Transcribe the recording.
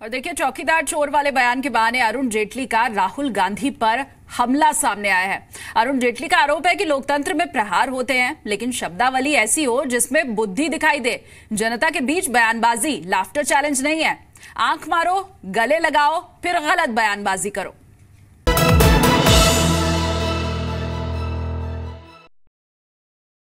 और देखिए, चौकीदार चोर वाले बयान के बहाने अरुण जेटली का राहुल गांधी पर हमला सामने आया है। अरुण जेटली का आरोप है कि लोकतंत्र में प्रहार होते हैं, लेकिन शब्दावली ऐसी हो जिसमें बुद्धि दिखाई दे। जनता के बीच बयानबाजी लाफ्टर चैलेंज नहीं है। आंख मारो, गले लगाओ, फिर गलत बयानबाजी करो।